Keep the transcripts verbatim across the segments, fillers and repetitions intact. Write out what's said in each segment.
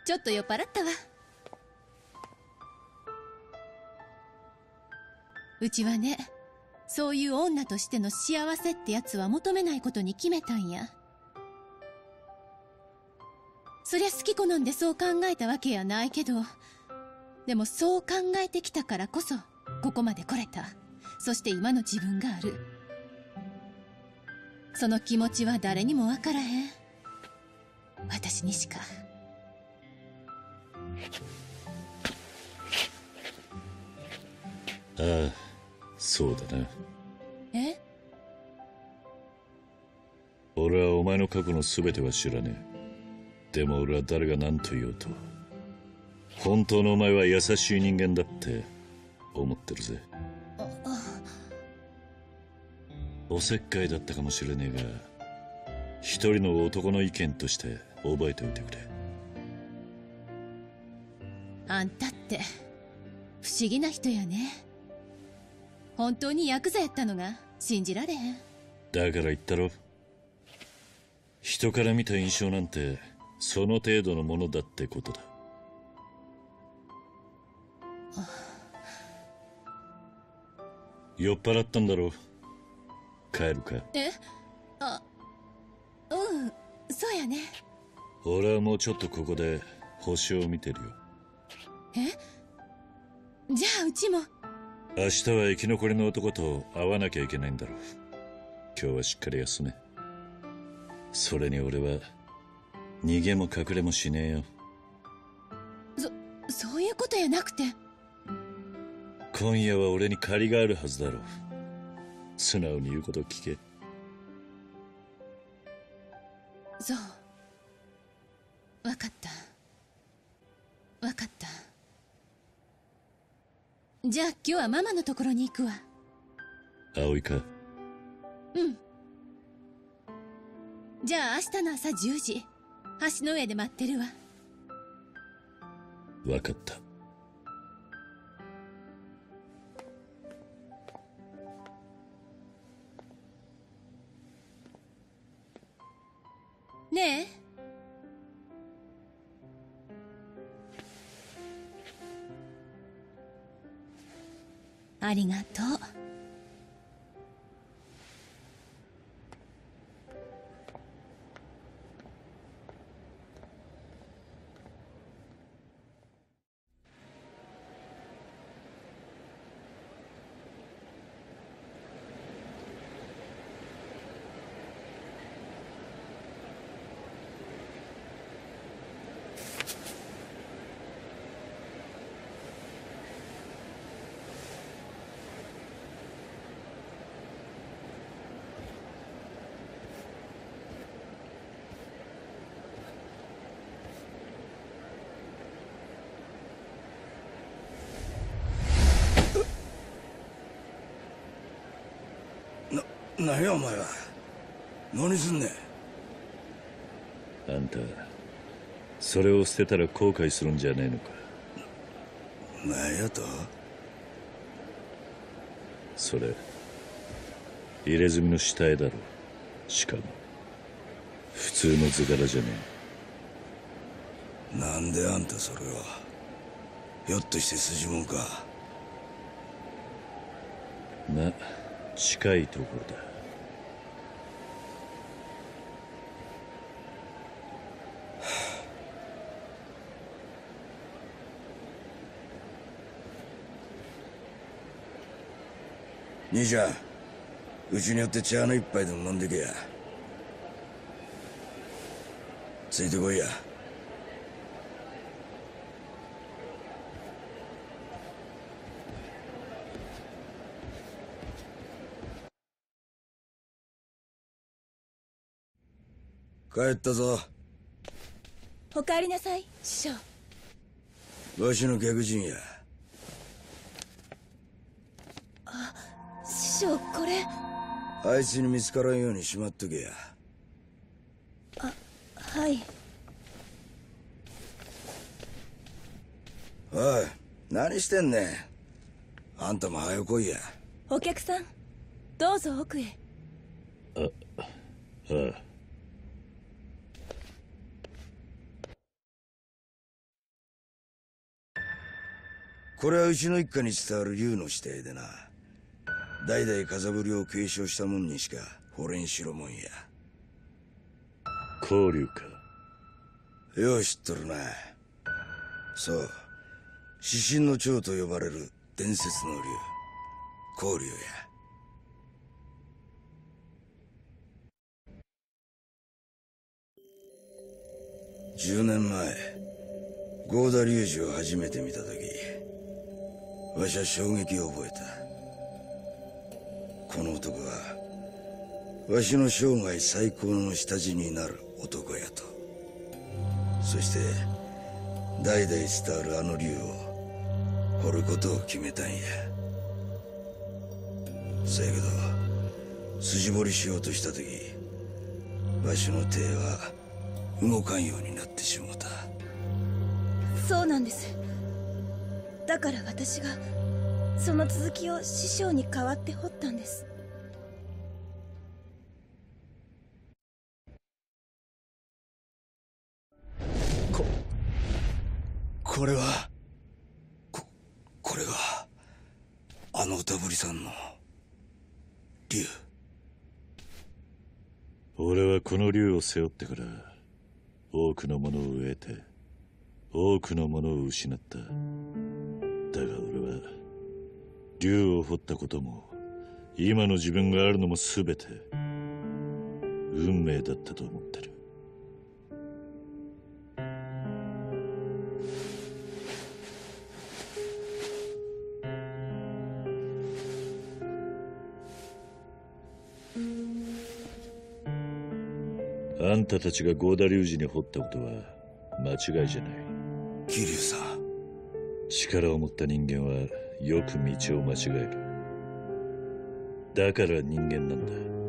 ちょっと酔っ払ったわ。うちはね、そういう女としての幸せってやつは求めないことに決めたんや。そりゃ好き好んでそう考えたわけやないけど、でもそう考えてきたからこそここまで来れた。そして今の自分がある。その気持ちは誰にも分からへん。私にしか。 ああ、そうだな。 え？ 俺はお前の過去の全ては知らねえ。でも俺は誰が何と言おうと、本当のお前は優しい人間だって思ってるぜ。おせっかいだったかもしれねえが、一人の男の意見として覚えておいてくれ。 あんたって不思議な人やね。本当にヤクザやったのが信じられへん。 だから言ったろ、人から見た印象なんてその程度のものだってことだ。酔っ払ったんだろ。帰るか？ え？あ、うん、そうやね。 俺はもうちょっとここで星を見てるよ。 え？じゃあうちも。 明日は生き残りの男と会わなきゃいけないんだろう。今日はしっかり休め。それに俺は逃げも隠れもしねえよ。 そ、そういうことやなくて。 今夜は俺に借りがあるはずだろう。素直に言うことを聞け。 そう。わかった。わかった。じゃあ今日はママのところに行くわ。 葵か？ うん。じゃあ明日の朝じゅうじ、橋の上で待ってるわ。 わかった。 ねえ。ありがとう。 な、なんやお前は。何すんねん。あんた、それを捨てたら後悔するんじゃねえのか。 何やと？ それ、入れ墨の下絵だろ。しかも、普通の図柄じゃねえ。なんであんたそれを。ひょっとして筋もんか？ まあ、近いところだ。 兄ちゃん、うちによって茶の一杯でも飲んでけや。ついてこいや。帰ったぞ。 お帰りなさい、師匠。 わしの客人や。 あ、師匠、これ。 あいつに見つからんようにしまっとけや。 あ、はい。 おい、何してんねん。あんたも早来いや。 お客さん、どうぞ奥へ。 あ、ああ。 これはうちの一家に伝わる竜の指定でな。代々風振りを継承した者にしか惚れんしろもんや。 交流か。 よう知っとるな。そう、獅子の長と呼ばれる伝説の竜、交流や。じゅうねんまえ、合田龍二を初めて見た時、わしは衝撃を覚えた。この男はわしの生涯最高の下地になる男やと。そして代々伝わるあの竜を掘ることを決めたんや。そやけど筋彫りしようとした時、わしの手は動かんようになってしもうた。 そうなんです。だから私がその続きを師匠に代わって彫ったんです。 ここれはここれがあの歌ぶりさんの竜。 俺はこの竜を背負ってから多くのものを得て多くのものを失った。だが俺は竜を掘ったことも今の自分があるのも全て運命だったと思ってる。あんたたちが合田龍二に掘ったことは間違いじゃない。 桐生さん、 力を持った人間はよく道を間違える。だから人間なん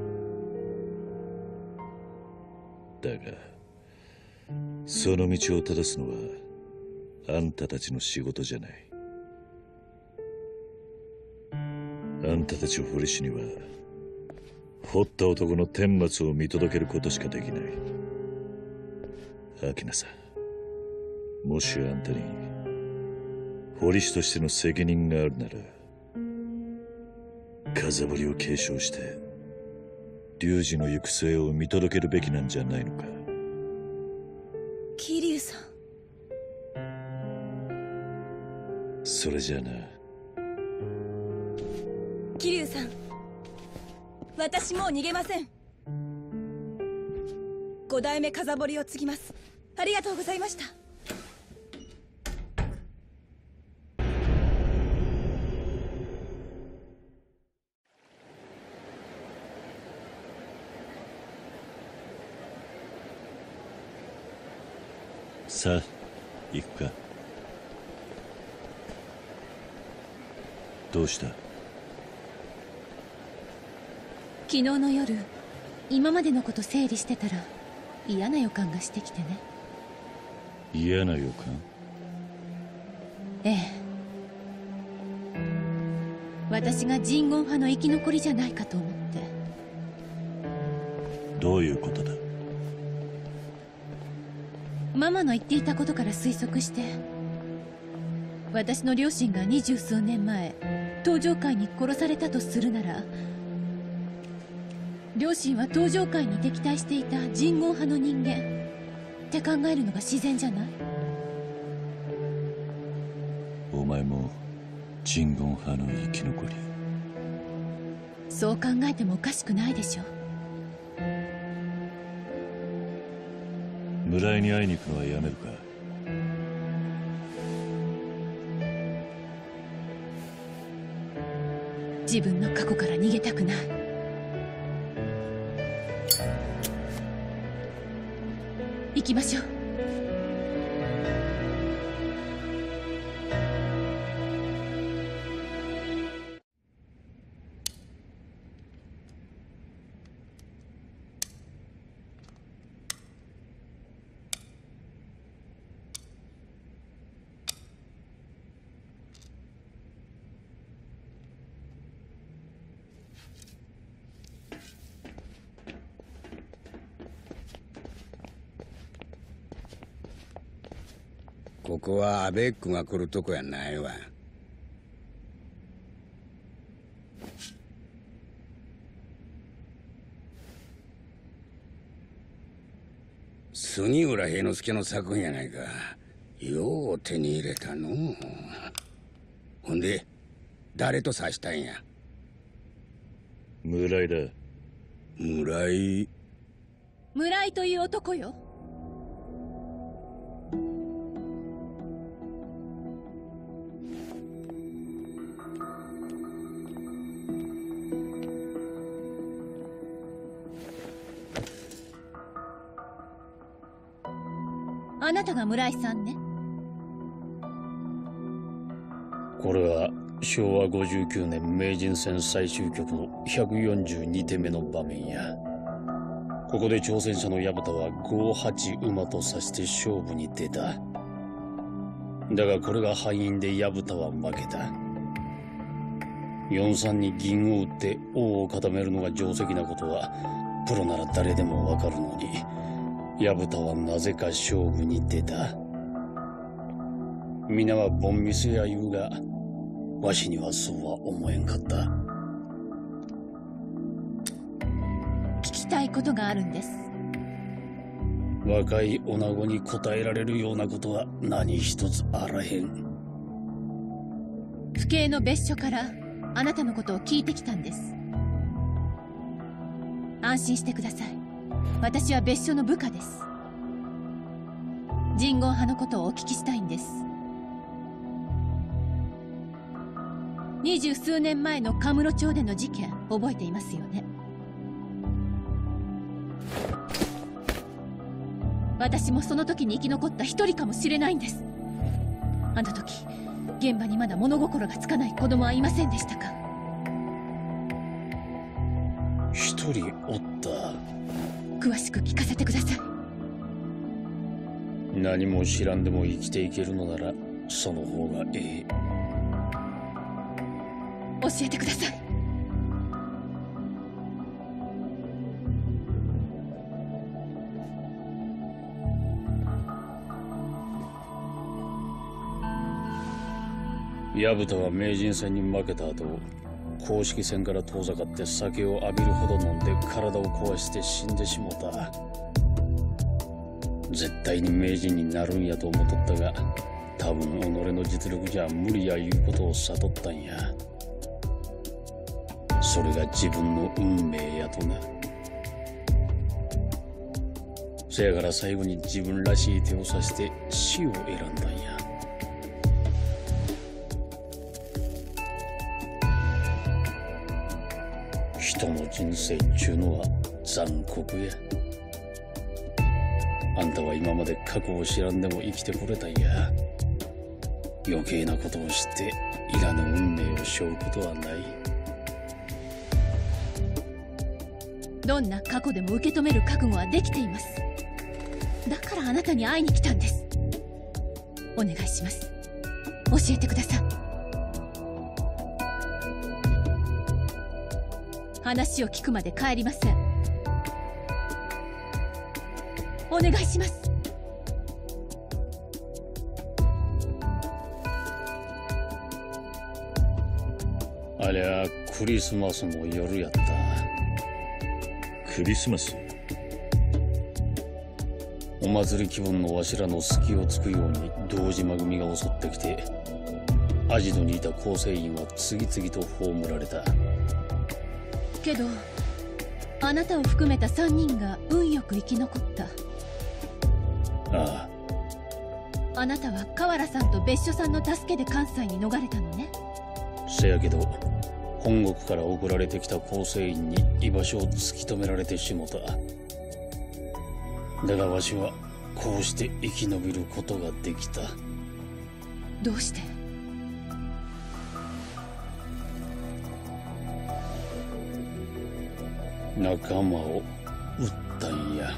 だ。だがその道を正すのはあんたたちの仕事じゃない。あんたたちを掘り師には掘った男の顛末を見届けることしかできない。秋菜さん、もしあんたに彫り師としての責任があるなら風彫りを継承して龍二の行く末を見届けるべきなんじゃないのか。 桐生さん。 それじゃあな。 桐生さん、私もう逃げません。五代目風彫りを継ぎます。ありがとうございました。 さあ行くか。どうした？ 昨日の夜今までのこと整理してたら嫌な予感がしてきてね。 嫌な予感？ ええ、私が人言派の生き残りじゃないかと思って。 どういうことだ？ ママの言っていたことから推測して、私の両親が二十数年前東上界に殺されたとするなら、両親は東上界に敵対していた人言派の人間って考えるのが自然じゃない？ お前も人言派の生き残り？ そう考えてもおかしくないでしょ。 村井に会いに行くのはやめるか？ 自分の過去から逃げたくない。行きましょう。 ここはアベックが来るとこやないわ。 杉浦平之助の作品やないか。よう手に入れたの。ほんで誰と刺したんや。 村井だ。 村井。 村井という男よ。あなたが村井さんね。 これはしょうわごじゅうきゅうねん名人戦最終局のひゃくよんじゅうにてんめの場面や。ここで挑戦者の矢蓋はごはち馬と指して勝負に出た。だがこれが敗因で矢蓋は負けた。よんさんに銀を打って王を固めるのが定石なことはプロなら誰でもわかるのに、矢蓋はなぜか勝負に出た。皆はボンミスや言うが、わしにはそうは思えんかった。 聞きたいことがあるんです。 若い女子に答えられるようなことは何一つあらへん。 府警の別所からあなたのことを聞いてきたんです。安心してください。私は別所の部下です。人言派のことをお聞きしたいんです。二十数年前のカムロ町での事件覚えていますよね。私もその時に生き残った一人かもしれないんです。あの時現場にまだ物心がつかない子供はいませんでしたか？ 一人おった。 詳しく聞かせてください。 何も知らんでも生きていけるのならその方がええ。 教えてください。 矢蓋は名人戦に負けた後、公式戦から遠ざかって酒を浴びるほど飲んで体を壊して死んでしもた。絶対に名人になるんやと思っとったが、多分己の実力じゃ無理やいうことを悟ったんや。それが自分の運命やとな。せやから最後に自分らしい手を指して死を選んだんや。人の人生っちゅうのは残酷や。あんたは今まで過去を知らんでも生きてこれたんや。余計なことを知っていらぬ運命を背負うことはない。 どんな過去でも受け止める覚悟はできています。だからあなたに会いに来たんです。お願いします。教えてください。話を聞くまで帰りません。お願いします。 ありゃクリスマスの夜やった。 クリスマス？ お祭り気分のわしらの隙をつくように堂島組が襲ってきて、アジトにいた構成員は次々と葬られた。 けどあなたを含めたさんにんが運よく生き残った。 ああ。あなたは河原さんと別所さんの助けで関西に逃れたのね。 せやけど本国から送られてきた構成員に居場所を突き止められてしもた。だがわしはこうして生き延びることができた。 どうして？ 仲間を撃ったんや。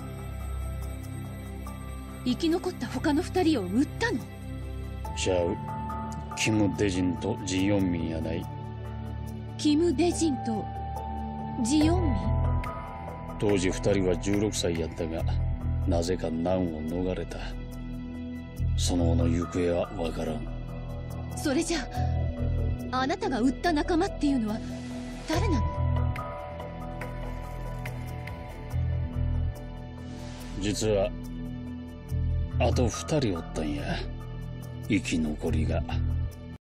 生き残った他の二人を撃ったの？ ちゃう。キム・デジンとジヨンミンやない。 キム・デジンとジヨンミン？ 当時二人はじゅうろくさいやったが、なぜか難を逃れた。その後の行方はわからん。 それじゃあ、あなたが撃った仲間っていうのは誰なの？ 実はあと二人おったんや、生き残りが。